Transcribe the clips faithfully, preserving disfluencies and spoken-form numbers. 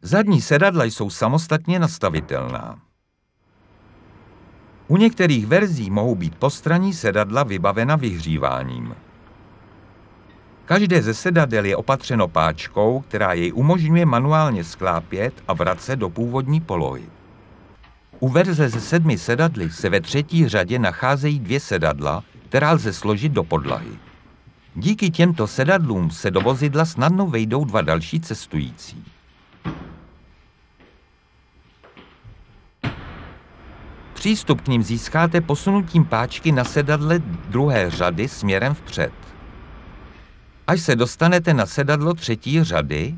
Zadní sedadla jsou samostatně nastavitelná. U některých verzí mohou být postranní sedadla vybavena vyhříváním. Každé ze sedadel je opatřeno páčkou, která jej umožňuje manuálně sklápět a vracet do původní polohy. U verze ze sedmi sedadly se ve třetí řadě nacházejí dvě sedadla, která lze složit do podlahy. Díky těmto sedadlům se do vozidla snadno vejdou dva další cestující. Přístup k nim získáte posunutím páčky na sedadle druhé řady směrem vpřed. Až se dostanete na sedadlo třetí řady,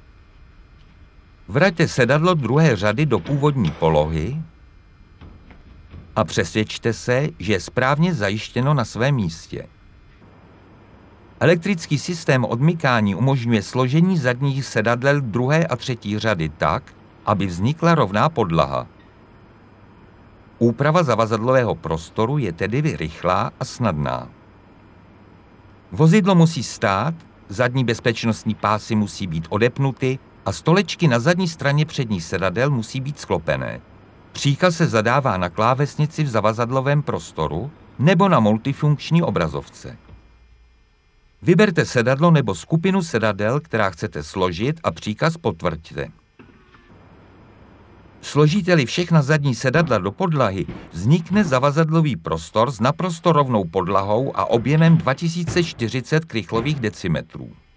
vraťte sedadlo druhé řady do původní polohy a přesvědčte se, že je správně zajištěno na svém místě. Elektrický systém odmykání umožňuje složení zadních sedadel druhé a třetí řady tak, aby vznikla rovná podlaha. Úprava zavazadlového prostoru je tedy rychlá a snadná. Vozidlo musí stát, zadní bezpečnostní pásy musí být odepnuty a stolečky na zadní straně předních sedadel musí být sklopené. Příkaz se zadává na klávesnici v zavazadlovém prostoru nebo na multifunkční obrazovce. Vyberte sedadlo nebo skupinu sedadel, která chcete složit, a příkaz potvrďte. Složíte-li všechna zadní sedadla do podlahy, vznikne zavazadlový prostor s naprosto rovnou podlahou a objemem dva tisíce čtyřicet krychlových decimetrů.